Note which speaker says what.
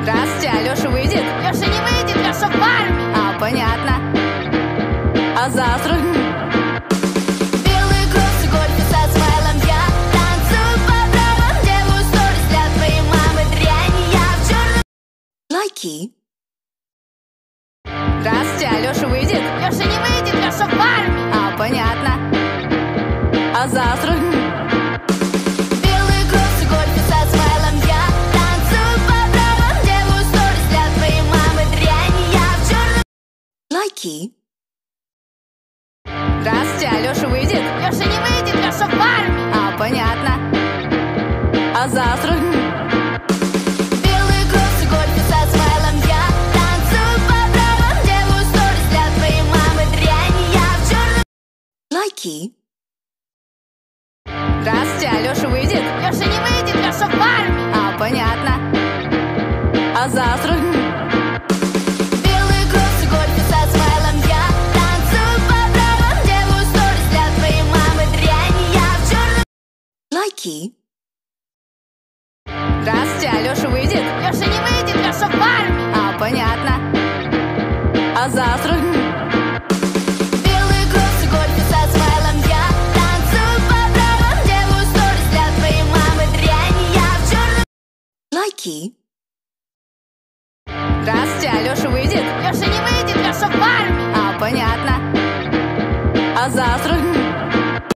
Speaker 1: Здравствуйте, Алёша выйдет?
Speaker 2: Леша не выйдет, Леша в армии.
Speaker 1: А, понятно. А завтра?
Speaker 2: Белые кроссы, гольфы со смайлом. Я танцую по правилам, делаю сторис для твоей мамы. Дрянь, я в черном.
Speaker 1: Лайки. Здравствуйте, Алёша выйдет?
Speaker 2: Леша не выйдет, Леша в армии.
Speaker 1: А, понятно. А завтра?
Speaker 2: Белые кроссы, гольфы со смайлом. Я танцую по правилам, делаю сторис для твоей мамы. Дрянь, я в черном.
Speaker 1: Лайки. Здравствуйте, Алёша выйдет?
Speaker 2: Леша не выйдет, Леша в армии.
Speaker 1: А, понятно. А завтра?
Speaker 2: Белые кроссы, гольфы со смайлом. Я танцую по правилам, делаю сторис для твоей мамы. Дрянь, я в черном.
Speaker 1: Лайки. Здравствуйте, Алёша выйдет?
Speaker 2: Леша не выйдет, Леша в армии.
Speaker 1: А, понятно. А завтра?
Speaker 2: Белые кроссы, гольфы со смайлом. Я танцую по правилам, делаю сторис для твоей мамы. Дрянь, я в черном.
Speaker 1: Лайки. Здравствуйте, Алёша выйдет?
Speaker 2: Леша не выйдет, Леша в армии.
Speaker 1: А, понятно. А завтра?
Speaker 2: Белые кроссы, гольфы со смайлом. Я танцую по правилам, делаю сторис для твоей мамы. Дрянь, я в черном.
Speaker 1: Лайки. Здравствуйте, Алёша выйдет?
Speaker 2: Леша не выйдет, Леша в армии.